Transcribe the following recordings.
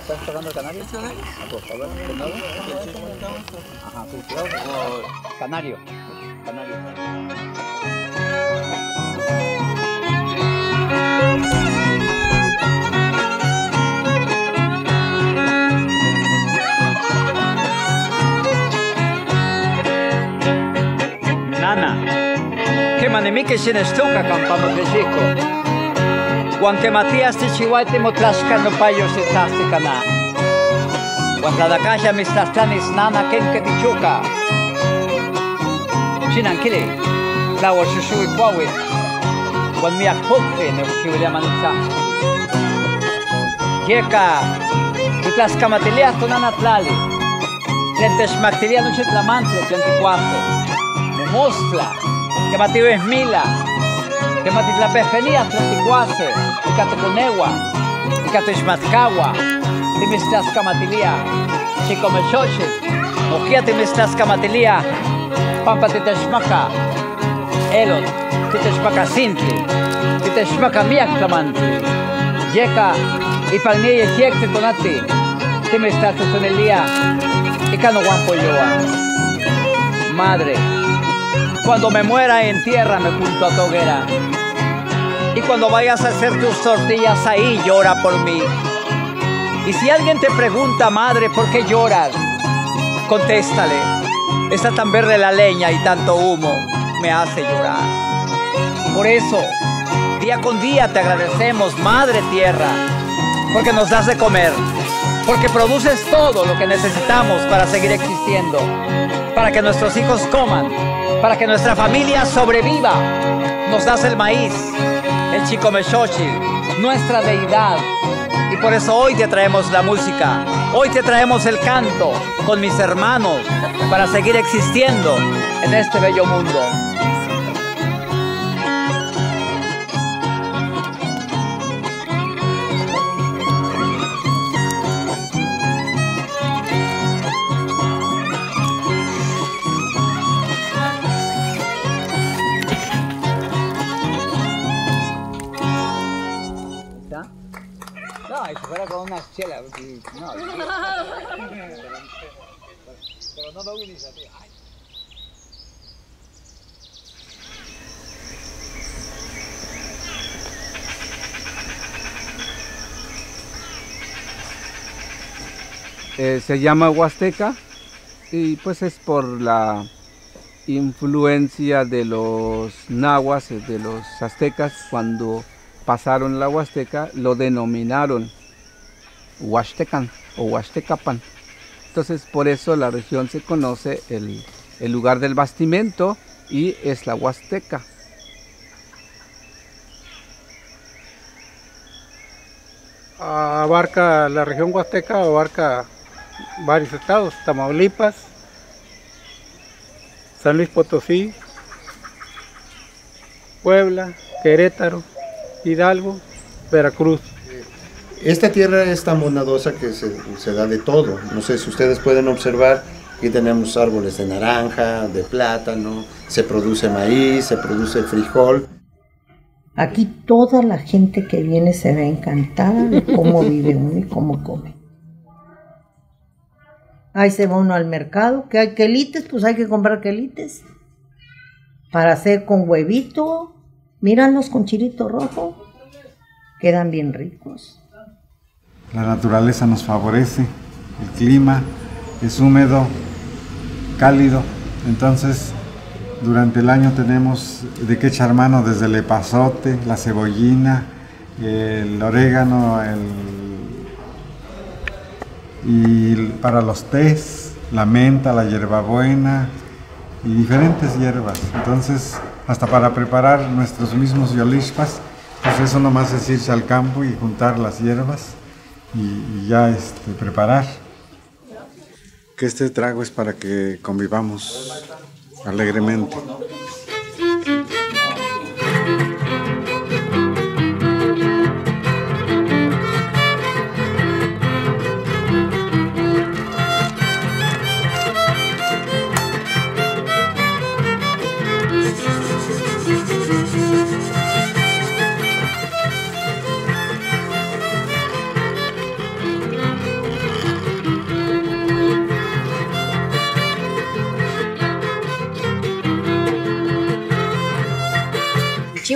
¿Estás tocando el canario? Ah, por favor, ¿de nuevo? Ajá, cultivado. Canario. Canario. Nana, que manemique sin estuca campamos de chico. Juan Matías de Chihuahua motlascano payos de Tasticana. Juan Tladacaya mistastanis nana kenke tichuca. Chinankili, Lawa Shushui Kwawit. Juan Miak Pukri, Neuchiwilia Manitza. Yeka, Tlascamatilia Tonana Tlali. Tentesmactilia no Chetlamantle, Tenticuace. Mostla, que Matías Mila. Que Matitlapefenia, Tlaticuace, y Catoconegua, y Catexmatcagua, Timistlascamatilia, Chicomechoche, Ojía Timistlascamatilia, Pampa Titexmaca, Elot, Titexmaca Sintli, Titexmaca Miaclamantli, Yeca, y Palnilla Yecte Tonati, Timistlastonelia, y Canoguampoyoa. Madre, cuando me muera entiérrame junto a tu hoguera. Y cuando vayas a hacer tus tortillas ahí, llora por mí. Y si alguien te pregunta, madre, ¿por qué lloras? Contéstale, está tan verde la leña y tanto humo me hace llorar. Por eso, día con día te agradecemos, madre tierra, porque nos das de comer, porque produces todo lo que necesitamos para seguir existiendo, para que nuestros hijos coman, para que nuestra familia sobreviva. Nos das el maíz, el Chicomechochil, nuestra deidad. Y por eso hoy te traemos la música, hoy te traemos el canto con mis hermanos para seguir existiendo en este bello mundo. No, si fuera con unas chelas, no. Pero no me unís a ti. Se llama Huasteca y pues es por la influencia de los nahuas, de los aztecas. Cuando pasaron la Huasteca lo denominaron Huastecan o Huastecapan. Entonces por eso la región se conoce el lugar del bastimento y es la Huasteca. Abarca la región Huasteca, abarca varios estados: Tamaulipas, San Luis Potosí, Puebla, Querétaro, Hidalgo, Veracruz. Esta tierra es tan bondadosa que se da de todo. No sé si ustedes pueden observar, aquí tenemos árboles de naranja, de plátano, se produce maíz, se produce frijol. Aquí toda la gente que viene se ve encantada de cómo vive uno y cómo come. Ahí se va uno al mercado, que hay quelites, pues hay que comprar quelites para hacer con huevito. Míralos con chilito rojo, quedan bien ricos. La naturaleza nos favorece, el clima es húmedo, cálido, entonces durante el año tenemos de qué echar mano, desde el epazote, la cebollina, el orégano, y para los tés, la menta, la hierbabuena y diferentes hierbas. Entonces, hasta para preparar nuestros mismos yolixpas, pues eso nomás es irse al campo y juntar las hierbas y ya preparar. Que este trago es para que convivamos alegremente.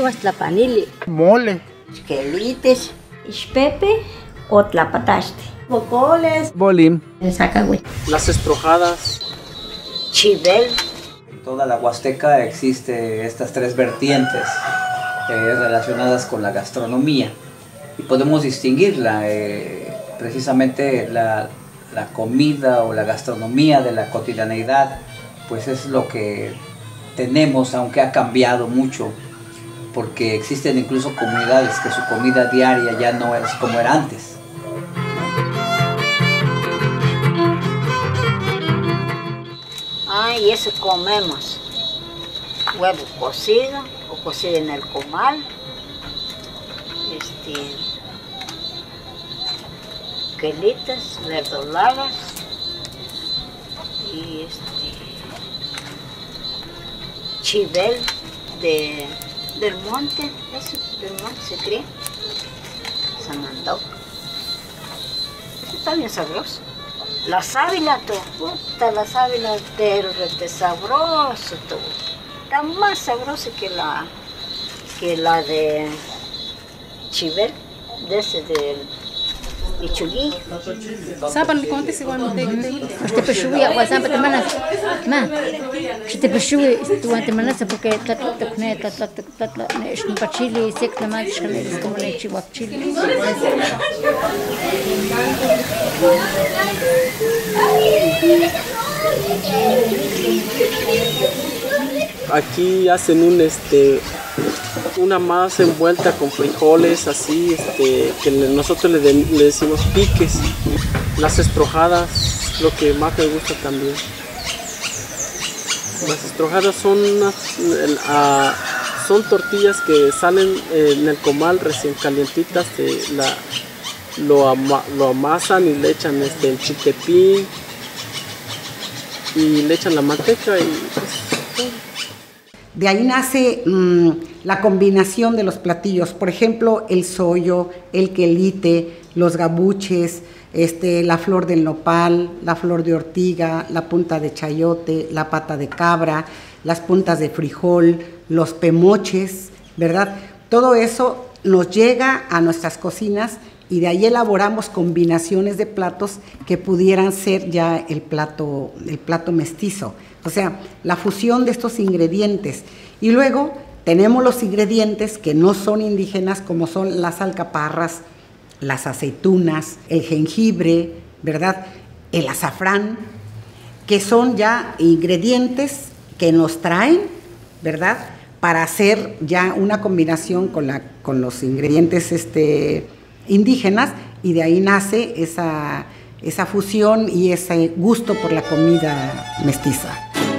chihuas tlapanili. Mole. Quelites, ixpepe o tlapataste. Bocoles, Bolim. el sacagüey. Las estrujadas. Chivel. En toda la Huasteca existe estas tres vertientes relacionadas con la gastronomía y podemos distinguirla. Precisamente la comida o la gastronomía de la cotidianeidad, pues es lo que tenemos, aunque ha cambiado mucho, porque existen incluso comunidades que su comida diaria ya no es como era antes. Y eso comemos. Huevo cocido o cocido en el comal. Quelitas, verdolagas y chivel del monte, eso del monte se cree, Samandó. Está bien sabroso. La sábila, puta, la sábila del rete sabroso, todo. Está más sabroso que la de chivel, de ese del Ichugui. Saban li konti si wan te peshui wa saban te manas ma te peshui tu ante manas porque tatla kne tatla ne shun pachili sek na mal shkane como le chiwa chili. Aquí hacen una masa envuelta con frijoles así, que nosotros le decimos piques. Las estrujadas, lo que más me gusta también. Las estrujadas son tortillas que salen en el comal recién calientitas, lo amasan y le echan el chiltepín y le echan la manteca y pues, de ahí nace la combinación de los platillos, por ejemplo, el sollo, el quelite, los gabuches, la flor del nopal, la flor de ortiga, la punta de chayote, la pata de cabra, las puntas de frijol, los pemoches, ¿verdad? Todo eso nos llega a nuestras cocinas y de ahí elaboramos combinaciones de platos que pudieran ser ya el plato mestizo. O sea, la fusión de estos ingredientes. Y luego tenemos los ingredientes que no son indígenas, como son las alcaparras, las aceitunas, el jengibre, ¿verdad? El azafrán, que son ya ingredientes que nos traen, ¿verdad? Para hacer ya una combinación con los ingredientes indígenas, y de ahí nace esa fusión y ese gusto por la comida mestiza.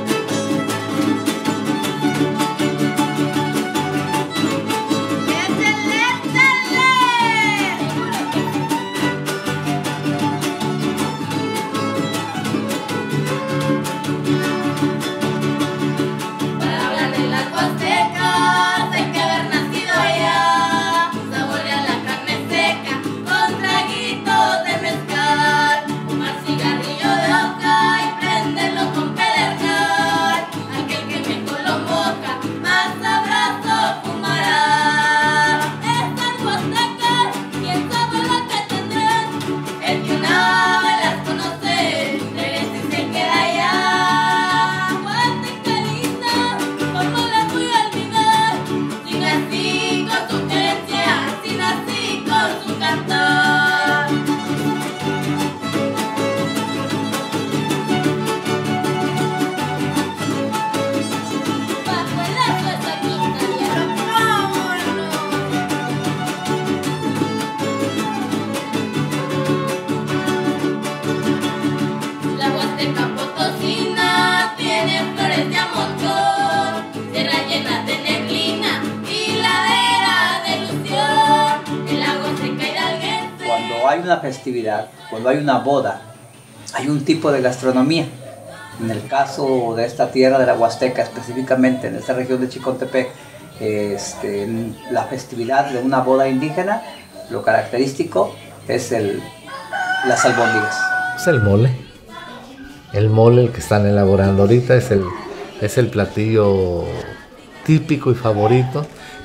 Hay una festividad, cuando hay una boda, hay un tipo de gastronomía. En el caso de esta tierra de la Huasteca, específicamente en esta región de Chicontepec, la festividad de una boda indígena, lo característico es las albóndigas. Es el mole. El mole, el que están elaborando ahorita, es el platillo típico y favorito,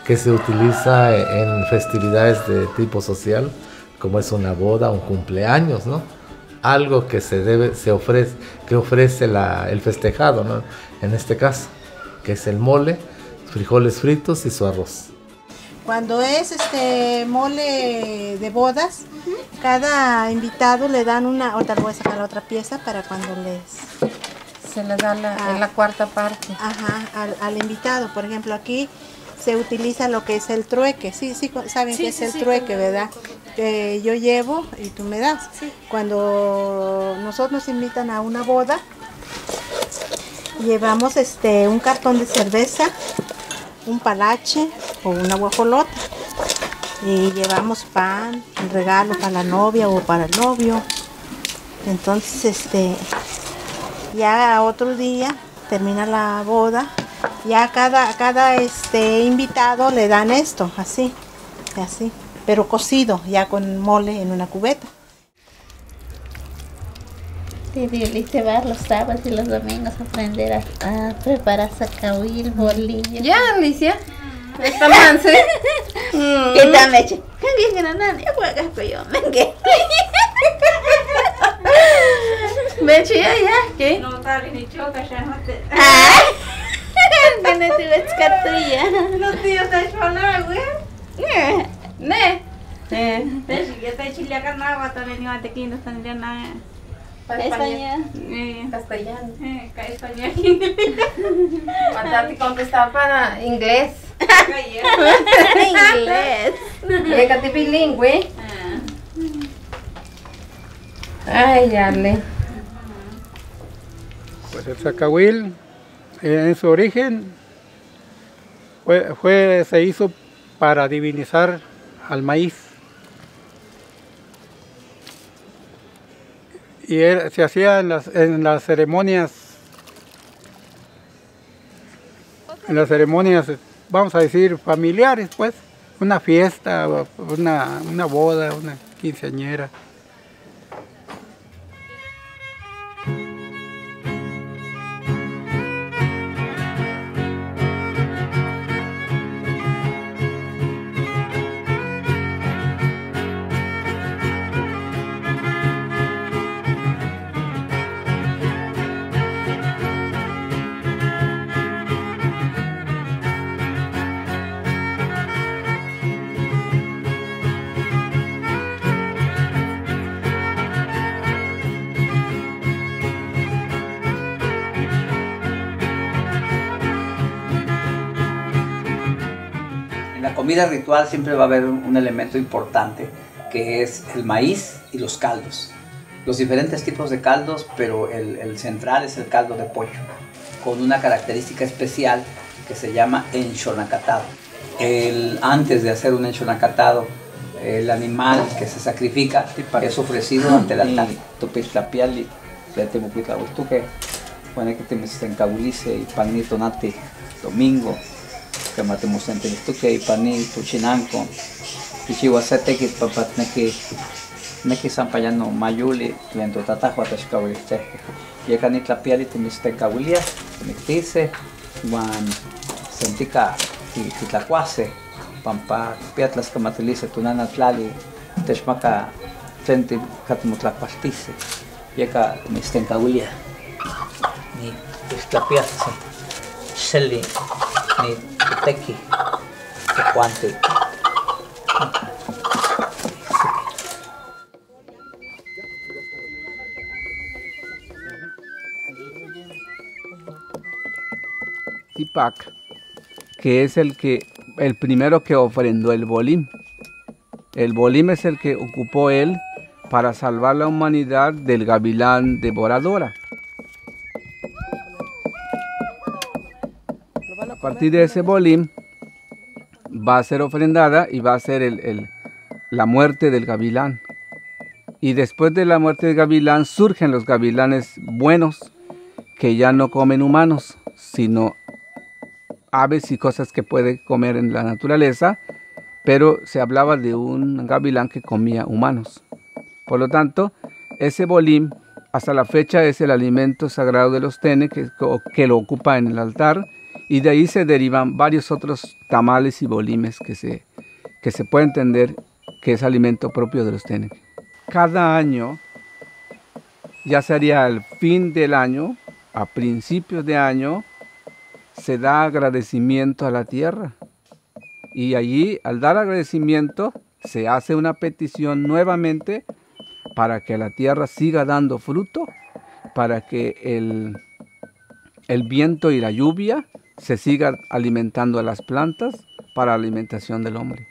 que se utiliza en festividades de tipo social, como es una boda, un cumpleaños, ¿no? Algo que ofrece el festejado, ¿no? En este caso, que es el mole, frijoles fritos y su arroz. Cuando es mole de bodas, cada invitado le dan ahorita voy a sacar la otra pieza para cuando se les da la cuarta parte. Ajá, al invitado. Por ejemplo, aquí se utiliza lo que es el trueque. Sí, saben qué es el trueque, ¿verdad? Yo llevo y tú me das. Sí. Cuando nosotros nos invitan a una boda, llevamos un cartón de cerveza, un palache o una guajolota, y llevamos pan, un regalo para la novia o para el novio. Entonces ya otro día termina la boda, ya cada invitado le dan esto, así, pero cocido, ya con mole en una cubeta. Sí, te vas los sábados y los domingos a aprender a preparar zacahuil, bolillo. Ya, Alicia. Esta manse. ¿Qué tal, Meche? ¿Qué granada? Ya juegas con yo, venga. Meche, ya. ¿Qué? No, tal ni choca, ya no te. Que no te ves catuya. No, tío, te chola, güey. Ne. Ya te chile carnaval, también iba a te quinto, tendría nada. Español. Castellano. Español. Mandate contestar para inglés. Inglés. Déjate bilingüe. Ay, dale. Pues el zacahuil, en su origen, se hizo para divinizar al maíz. Y se hacía en las ceremonias, vamos a decir, familiares, pues, una fiesta, una boda, una quinceañera. En la comida ritual siempre va a haber un elemento importante, que es el maíz y los caldos. Los diferentes tipos de caldos, pero el central es el caldo de pollo, con una característica especial que se llama enchonacatado. Antes de hacer un enchonacatado, el animal que se sacrifica es ofrecido ante el altar. Topislapiali, ya te mucuita que pone que te me encabulice y panito nati domingo. Que matemos en esto que hay paní, tuchinanco, pichihuasete que papat neki sampayano mayuli, lento tatajo atashkawiste. Y acá ni tlapiali te miste cabulia, me dice, guan sentica y tlacuase, pampa piatlas que matilice tu nana tlali, teshmaka frente catmutlacuastice. Y acá miste cabulia, ni tlapiase, shelly. Ni teki, tecuante. Tipac, que es el primero que ofrendó el bolim. El bolim es el que ocupó él para salvar la humanidad del gavilán devoradora. A partir de ese bolim va a ser ofrendada y va a ser la muerte del gavilán. Y después de la muerte del gavilán surgen los gavilanes buenos que ya no comen humanos, sino aves y cosas que puede comer en la naturaleza, pero se hablaba de un gavilán que comía humanos. Por lo tanto, ese bolim hasta la fecha es el alimento sagrado de los Tene que lo ocupa en el altar Y de ahí se derivan varios otros tamales y bolimes que se puede entender que es alimento propio de los Tenec. Cada año, ya sería al fin del año, a principios de año, se da agradecimiento a la tierra. Y allí, al dar agradecimiento, se hace una petición nuevamente para que la tierra siga dando fruto, para que el viento y la lluvia se sigan alimentando a las plantas para la alimentación del hombre.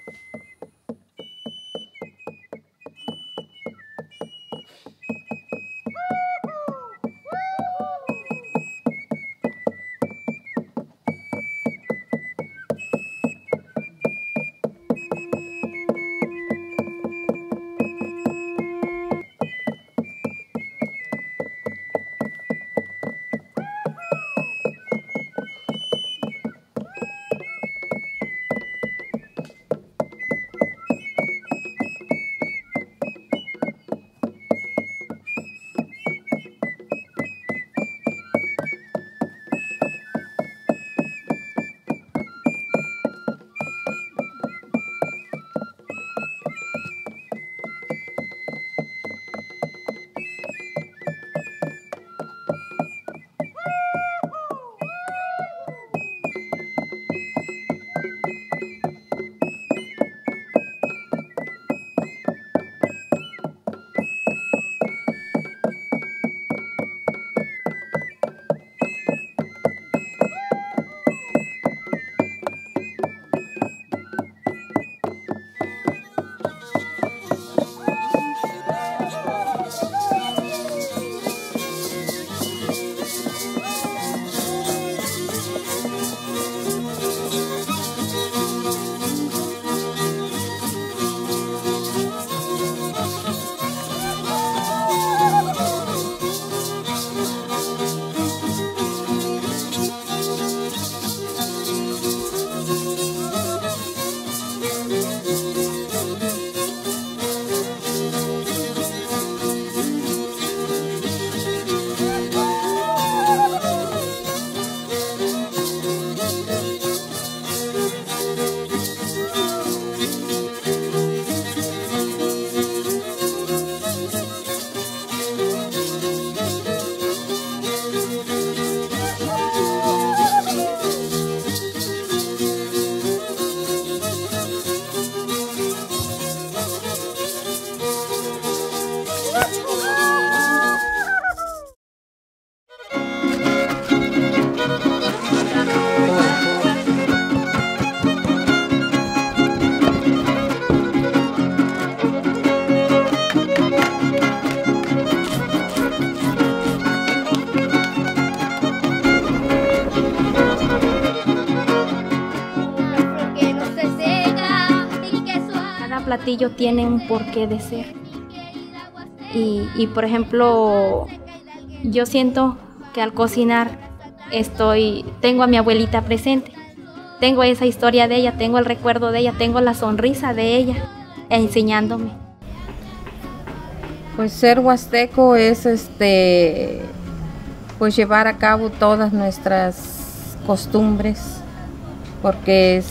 Platillo tiene un porqué de ser y por ejemplo yo siento que al cocinar tengo a mi abuelita presente, tengo esa historia de ella, tengo el recuerdo de ella, tengo la sonrisa de ella enseñándome. Pues ser huasteco es pues llevar a cabo todas nuestras costumbres, porque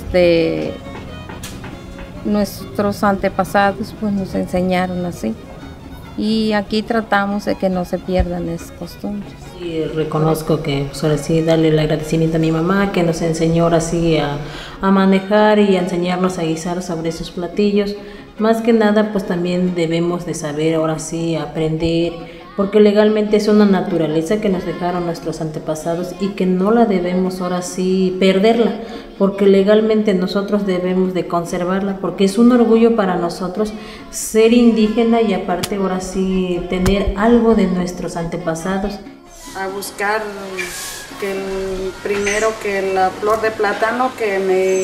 nuestros antepasados pues nos enseñaron así y aquí tratamos de que no se pierdan esas costumbres. Sí, reconozco que pues ahora sí darle el agradecimiento a mi mamá que nos enseñó ahora sí a manejar y a enseñarnos a guisar sobre esos platillos. Más que nada pues también debemos de saber ahora sí aprender, porque legalmente es una naturaleza que nos dejaron nuestros antepasados y que no la debemos ahora sí perderla, porque legalmente nosotros debemos de conservarla, porque es un orgullo para nosotros ser indígena y aparte ahora sí tener algo de nuestros antepasados. A buscar primero que la flor de plátano que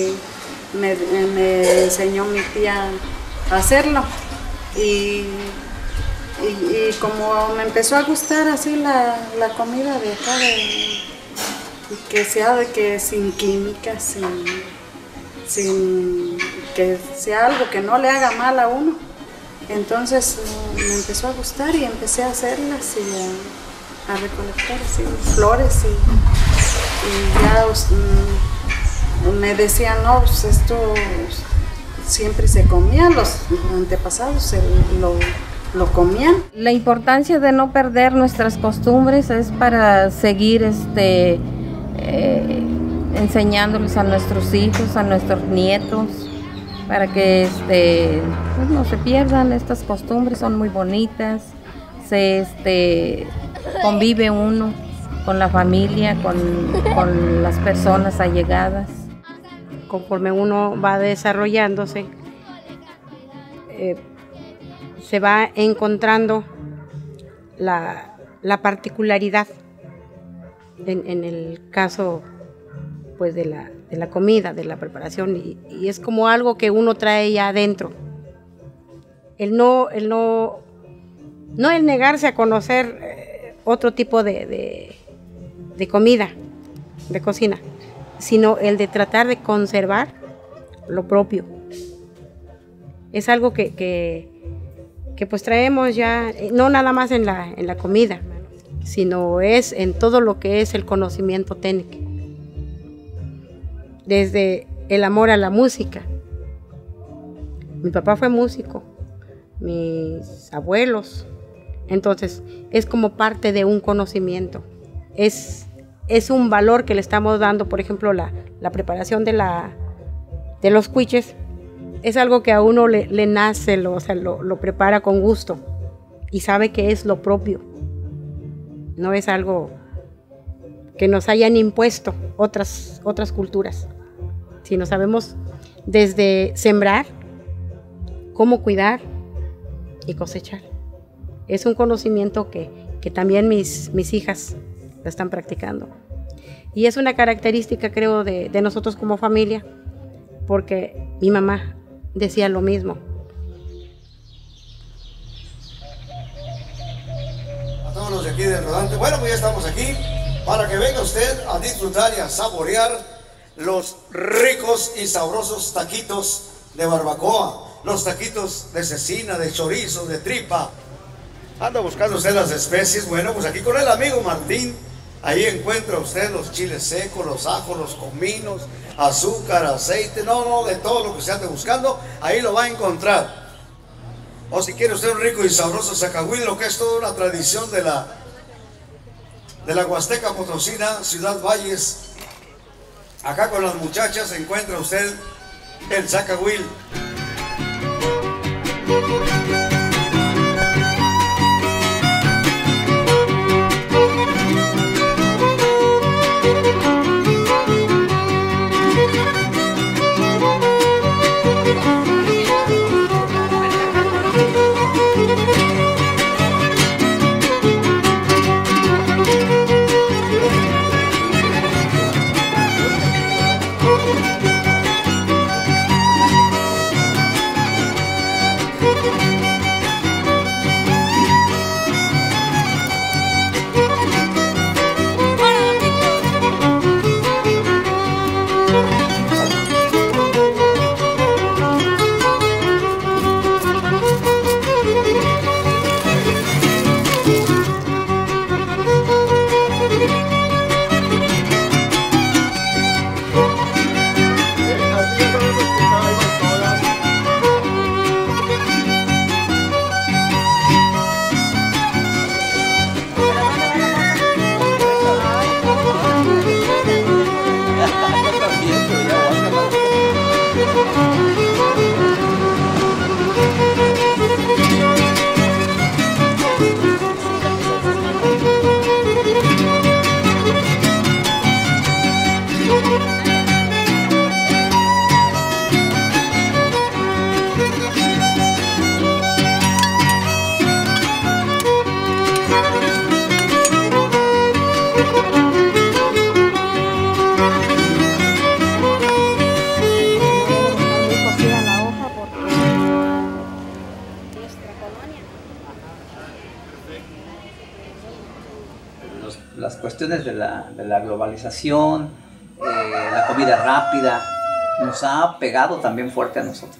me enseñó mi tía a hacerlo y como me empezó a gustar así la comida de acá, que sea de que sin químicas, sin que sea algo que no le haga mal a uno. Entonces me empezó a gustar y empecé a hacerlas y a recolectar así flores Y ya me decían, no, pues esto siempre se comía, los antepasados lo comían. La importancia de no perder nuestras costumbres es para seguir enseñándoles a nuestros hijos, a nuestros nietos, para que pues no se pierdan estas costumbres, son muy bonitas, convive uno con la familia, con las personas allegadas. Conforme uno va desarrollándose, se va encontrando la particularidad en el caso pues de la comida, de la preparación, y es como algo que uno trae ya adentro. El negarse a conocer otro tipo de comida, de cocina, sino el de tratar de conservar lo propio. Es algo que pues traemos ya, no nada más en la comida, sino es en todo lo que es el conocimiento técnico. Desde el amor a la música. Mi papá fue músico, mis abuelos. Entonces, es como parte de un conocimiento. Es un valor que le estamos dando, por ejemplo, la preparación de los cuiches. Es algo que a uno le nace, lo prepara con gusto y sabe que es lo propio. No es algo que nos hayan impuesto otras culturas, sino sabemos desde sembrar, cómo cuidar y cosechar. Es un conocimiento que también mis hijas lo están practicando. Y es una característica, creo, de nosotros como familia, porque mi mamá decía lo mismo. A todos los de aquí del rodante, bueno, pues ya estamos aquí para que venga usted a disfrutar y a saborear los ricos y sabrosos taquitos de barbacoa, los taquitos de cecina, de chorizo, de tripa. Anda buscando usted las especies. Bueno, pues aquí con el amigo Martín, ahí encuentra usted los chiles secos, los ajos, los cominos, azúcar, aceite, de todo lo que se ande buscando, ahí lo va a encontrar. O si quiere usted un rico y sabroso zacahuil, lo que es toda una tradición de la Huasteca Potosina, Ciudad Valles. Acá con las muchachas encuentra usted el zacahuil. Las cuestiones de la globalización, la comida rápida, nos ha pegado también fuerte a nosotros.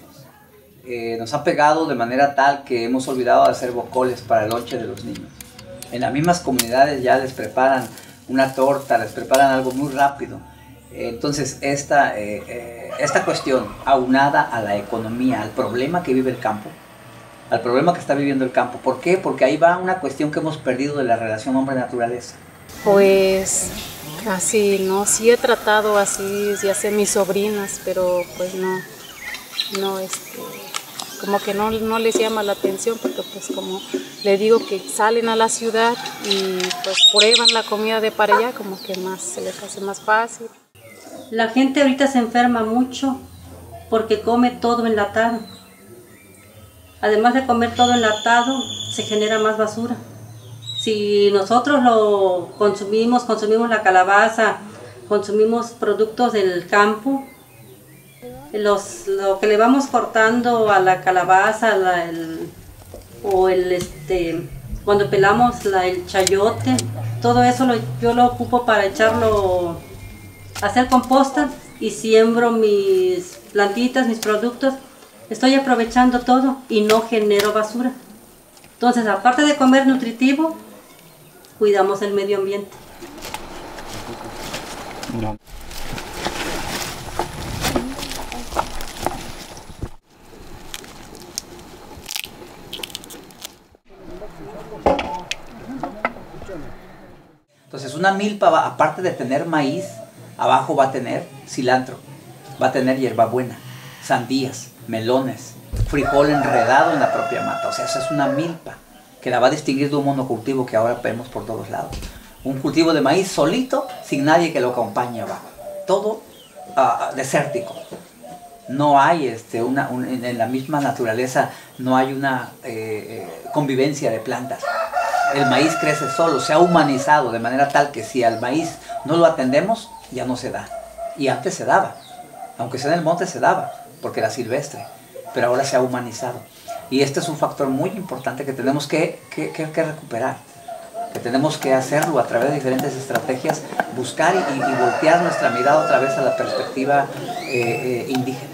Nos ha pegado de manera tal que hemos olvidado de hacer bocoles para el lonche de los niños. En las mismas comunidades ya les preparan una torta, les preparan algo muy rápido. Entonces esta cuestión aunada a la economía, al problema que vive el campo, al problema que está viviendo el campo. ¿Por qué? Porque ahí va una cuestión que hemos perdido de la relación hombre-naturaleza. Pues casi no, sí he tratado así, ya sé mis sobrinas, pero pues no, como que no les llama la atención, porque pues como le digo que salen a la ciudad y pues prueban la comida de para allá, como que más se les hace más fácil. La gente ahorita se enferma mucho porque come todo enlatado. Además de comer todo enlatado, se genera más basura. Si nosotros lo consumimos la calabaza, consumimos productos del campo, lo que le vamos cortando a la calabaza, cuando pelamos el chayote, todo eso yo lo ocupo para echarlo, hacer composta y siembro mis plantitas, mis productos. Estoy aprovechando todo y no genero basura. Entonces, aparte de comer nutritivo, cuidamos el medio ambiente. No. Entonces una milpa, aparte de tener maíz, abajo va a tener cilantro, va a tener hierbabuena, sandías, melones, frijol enredado en la propia mata. O sea, esa es una milpa que la va a distinguir de un monocultivo que ahora vemos por todos lados. Un cultivo de maíz solito, sin nadie que lo acompañe abajo. Todo desértico. No hay en la misma naturaleza, no hay una convivencia de plantas. El maíz crece solo, se ha humanizado de manera tal que si al maíz no lo atendemos, ya no se da. Y antes se daba, aunque sea en el monte se daba, porque era silvestre, pero ahora se ha humanizado. Y este es un factor muy importante que tenemos que recuperar, que tenemos que hacerlo a través de diferentes estrategias, buscar y voltear nuestra mirada otra vez a la perspectiva indígena.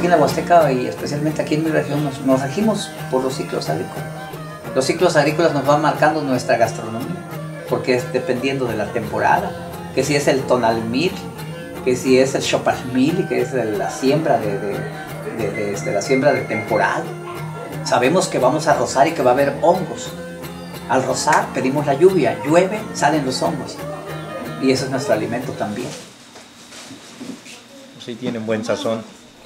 aquí en la Huasteca y especialmente aquí en mi región nos regimos por los ciclos agrícolas. Los ciclos agrícolas nos van marcando nuestra gastronomía, porque es dependiendo de la temporada, que si es el tonalmil, que si es el xopalmil, que es la siembra la siembra de temporal. Sabemos que vamos a rozar y que va a haber hongos. Al rozar pedimos la lluvia, llueve, salen los hongos. Y eso es nuestro alimento también. Sí, tienen buen sazón.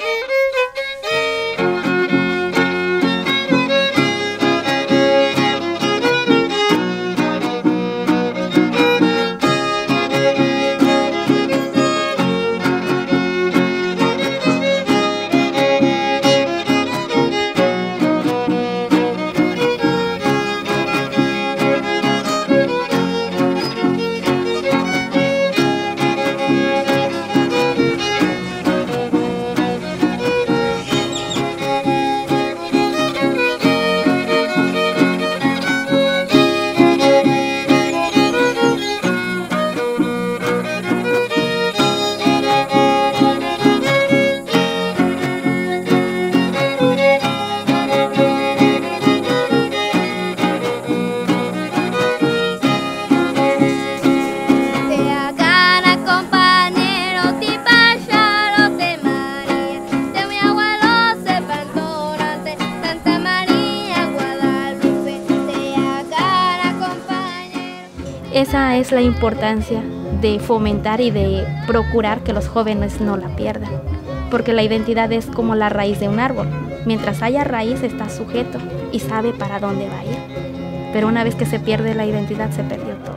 Esa es la importancia de fomentar y de procurar que los jóvenes no la pierdan, porque la identidad es como la raíz de un árbol. Mientras haya raíz está sujeto y sabe para dónde va a ir, pero una vez que se pierde la identidad se perdió todo.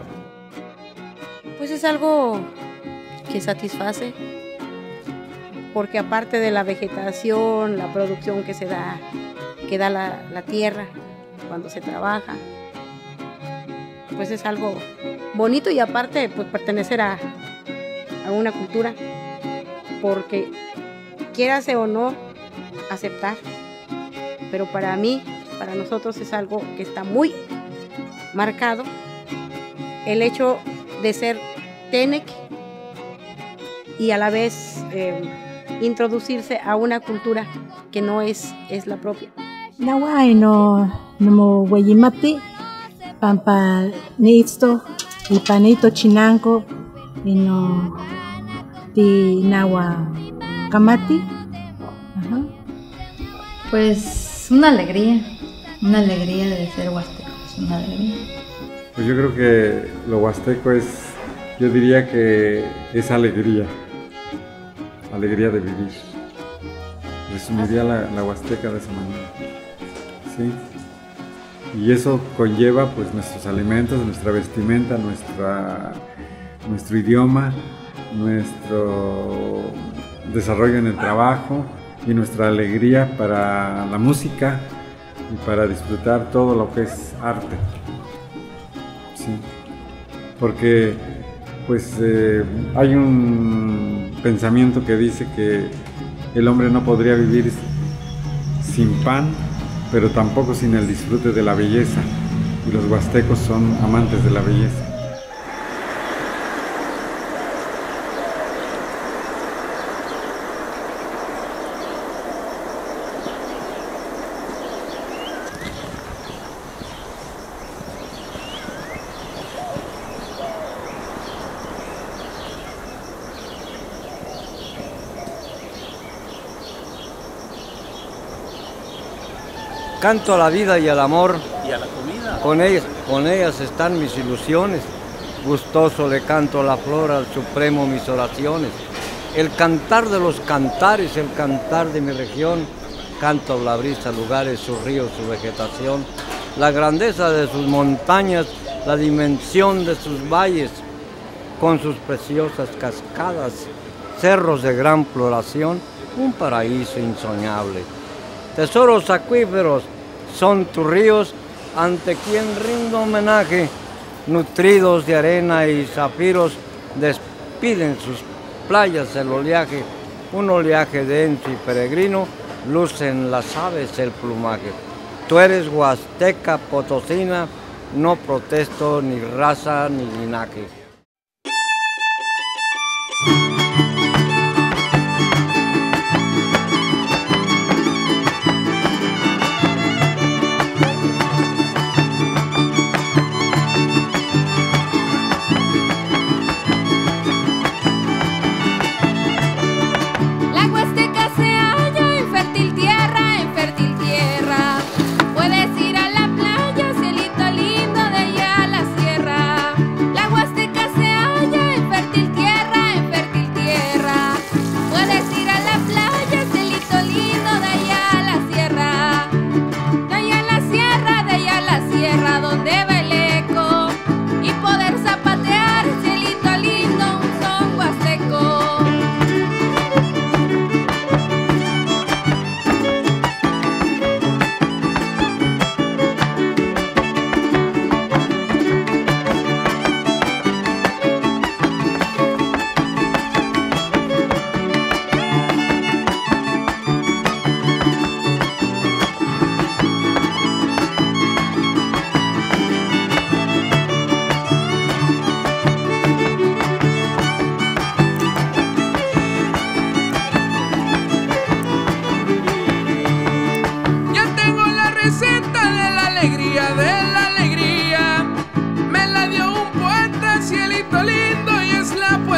Pues es algo que satisface, porque aparte de la vegetación, la producción que da la tierra cuando se trabaja, pues es algo bonito y aparte pues pertenecer a una cultura, porque quierase o no aceptar, pero para mí, para nosotros es algo que está muy marcado, el hecho de ser Tenec y a la vez introducirse a una cultura que no es la propia. Nawai no hueyimati pampa nisto y panito chinanco y no ti nawa kamati. Pues una alegría de ser huasteco, es una alegría. Pues yo creo que lo huasteco yo diría que es alegría de vivir. Resumiría la huasteca de esa manera. ¿Sí? Y eso conlleva pues nuestros alimentos, nuestra vestimenta, nuestro idioma, nuestro desarrollo en el trabajo y nuestra alegría para la música y para disfrutar todo lo que es arte. Sí. Porque pues hay un pensamiento que dice que el hombre no podría vivir sin pan, pero tampoco sin el disfrute de la belleza, y los huastecos son amantes de la belleza. Canto a la vida y al amor. Y a la comida. Con ellas están mis ilusiones. Gustoso le canto a la flor, al Supremo mis oraciones. El cantar de los cantares, el cantar de mi región. Canto a la brisa, lugares, sus ríos, su vegetación. La grandeza de sus montañas, la dimensión de sus valles, con sus preciosas cascadas, cerros de gran floración, un paraíso insoñable. Tesoros acuíferos son tus ríos, ante quien rindo homenaje, nutridos de arena y zafiros, despiden sus playas el oleaje, un oleaje denso y peregrino, lucen las aves el plumaje. Tú eres huasteca potosina, no protesto ni raza ni linaje.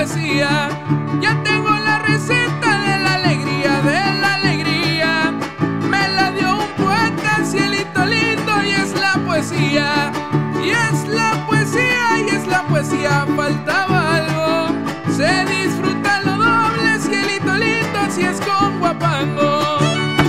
poesía. Ya tengo la receta de la alegría, de la alegría. Me la dio un poeta, cielito lindo, y es la poesía. Y es la poesía, y es la poesía, faltaba algo. Se disfruta lo doble, cielito lindo, si es con guapango.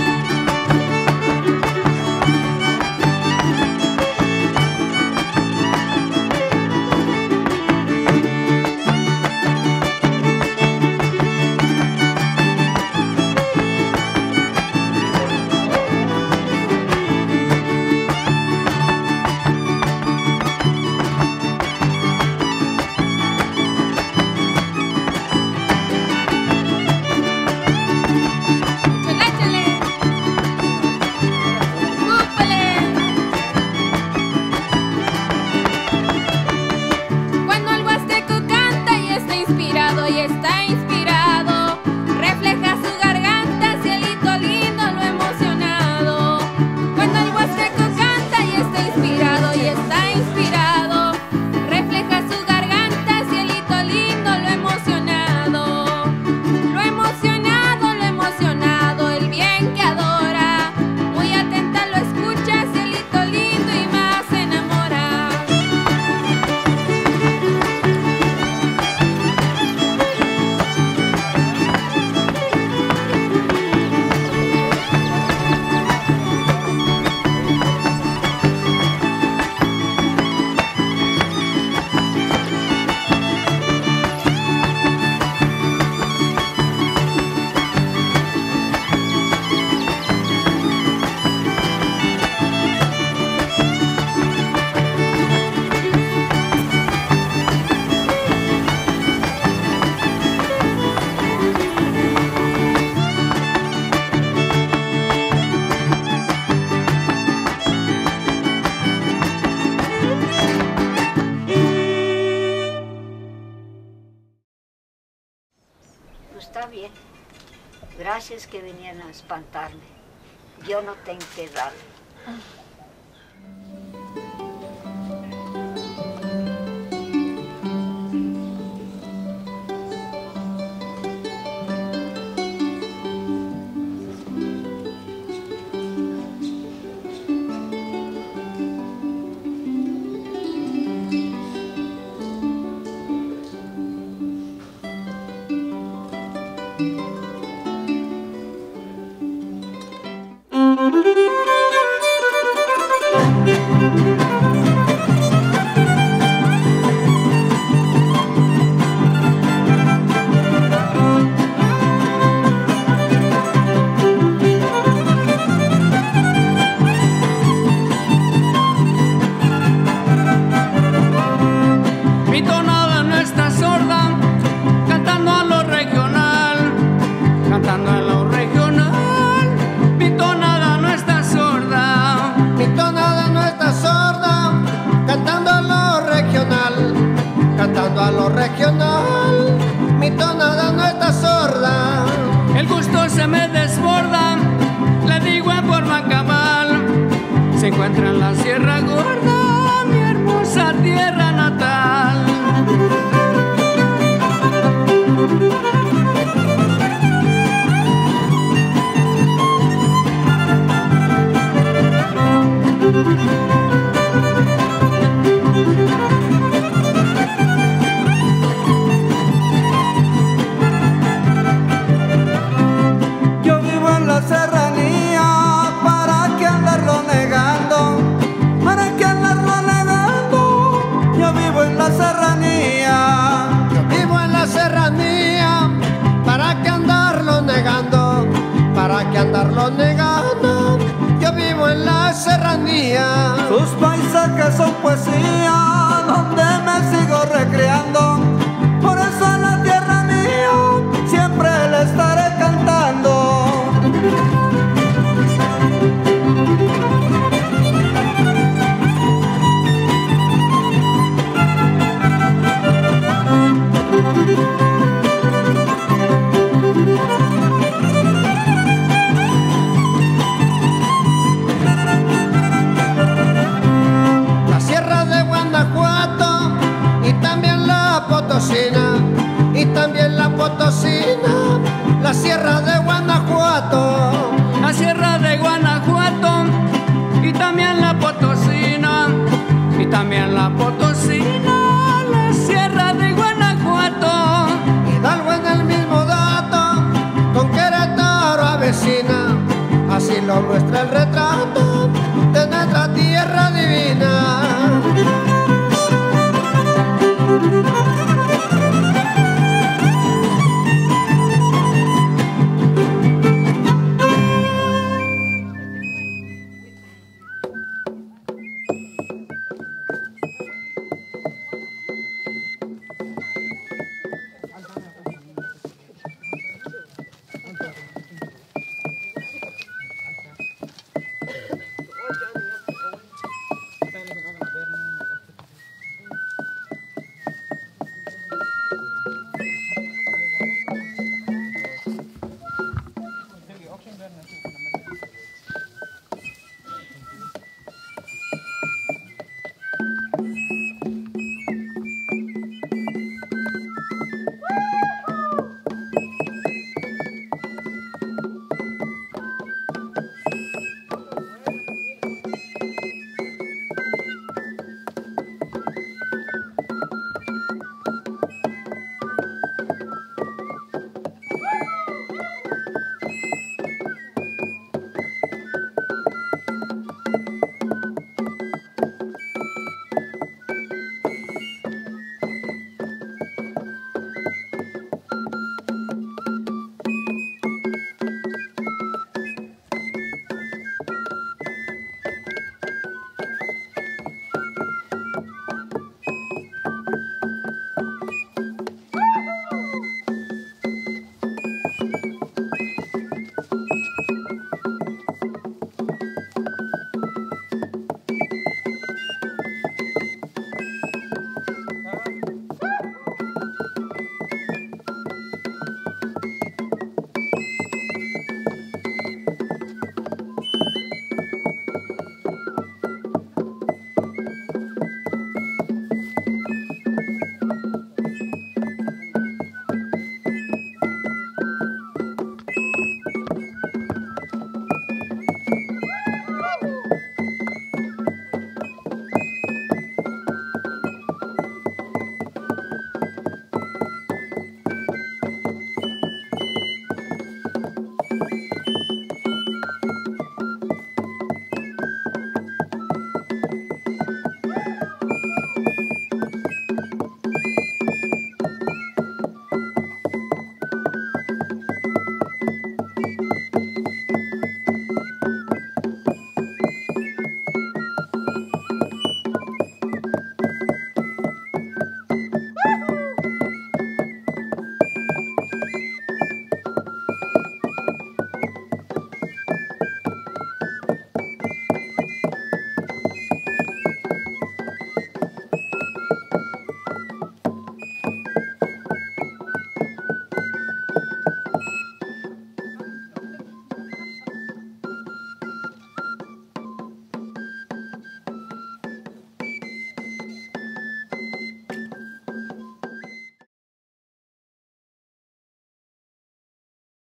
Está bien. Gracias que venían a espantarme. Yo no tengo que darle. Regional, mi tonada no está sorda. El gusto se me desborda, le digo en forma cabal. Se encuentra en la Sierra Gorda, mi hermosa tierra natal. Andarlo negando, yo vivo en la serranía. Sus paisajes son poesía, donde me sigo recreando. Por eso a la tierra mía siempre le estaré cantando. La Sierra de Guanajuato lo nuestro el retrato de nuestra tierra divina.